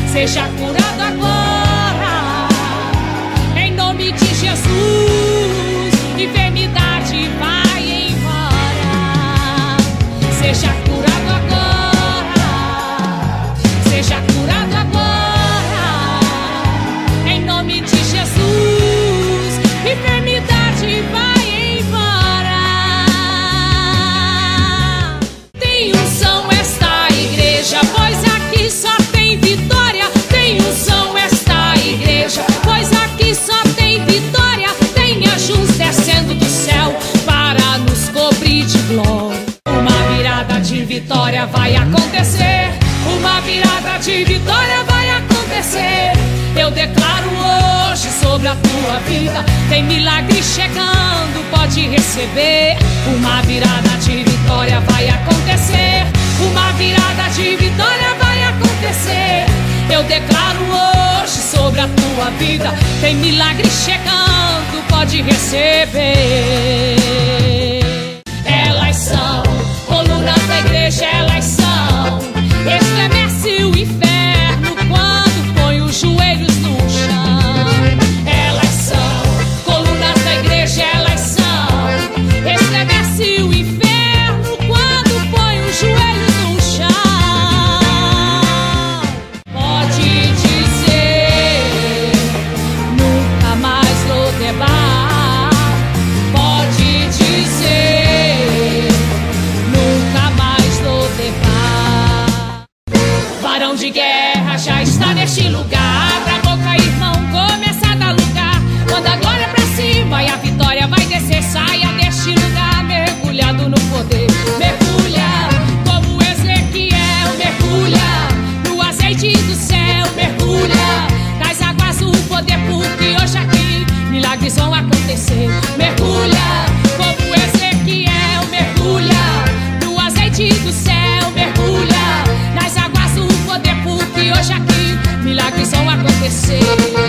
seja curado agora, em nome de Jesus. Enfermidade vai embora, seja curado agora, seja curado agora, em nome de Jesus. Enfermidade vai embora. Tem unção esta igreja, pois aqui só tem vitória. Tem unção esta igreja, pois aqui só tem vitória. Tem anjos descendo do céu para nos cobrir de glória. Uma virada de vitória vai acontecer, uma virada de vitória vai acontecer. Eu declaro hoje sobre a tua vida, tem milagre chegando, pode receber. Uma virada de vitória vai acontecer, uma virada de vitória vai acontecer. Eu declaro hoje sobre a tua vida, tem milagre chegando, pode receber. Elas são colunas da igreja, elas são. Estremece o inferno quando põe os joelhos no chão. Elas são colunas da igreja, elas são. Estremece o inferno quando põe os joelhos no chão. Pode dizer, nunca mais Lodebar. Pode dizer, nunca mais Lodebar. Varão de guerra já está neste lugar. Abra a boca, irmão, começa a dar lugar. Manda a glória pra cima e a vitória vai descer. Saia deste lugar mergulhado no poder. Mergulha como Ezequiel, mergulha no azeite do céu. Mergulha nas águas do poder, porque hoje aqui milagres vão acontecer. Mergulha como Ezequiel, mergulha no azeite do céu. Mergulha nas águas do poder, porque hoje aqui milagres vão acontecer.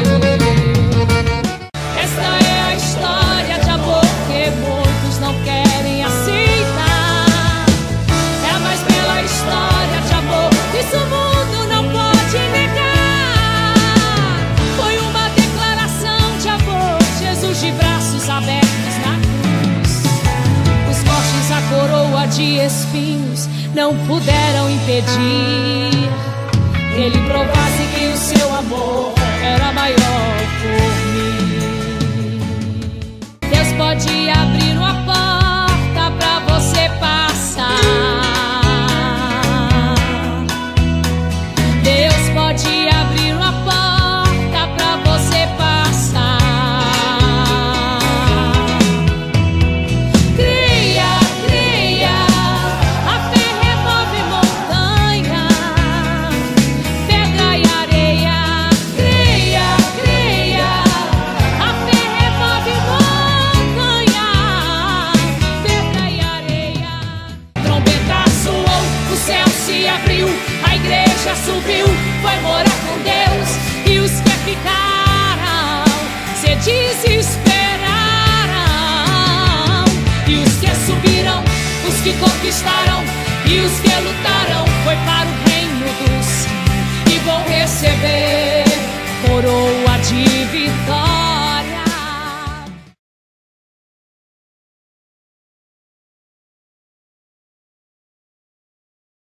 Esta é a história de amor que muitos não querem aceitar. É a mais bela história de amor, isso o mundo não pode negar. Foi uma declaração de amor, Jesus de braços abertos na cruz. Os cortes, a coroa de espinhos não puderam impedir que ele provasse que o seu amor era maior por mim. Deus pode abrir uma porta pra você passar. Deus pode abrir uma porta pra você passar. Creia, creia, a fé remove montanha, pedra e areia. Creia, creia, a fé remove montanha, pedra e areia. Trombeta soou, o céu se abriu, a igreja subiu, foi morar com Deus. E os que ficaram se desesperaram, e os que subiram, os que conquistaram, e os que lutaram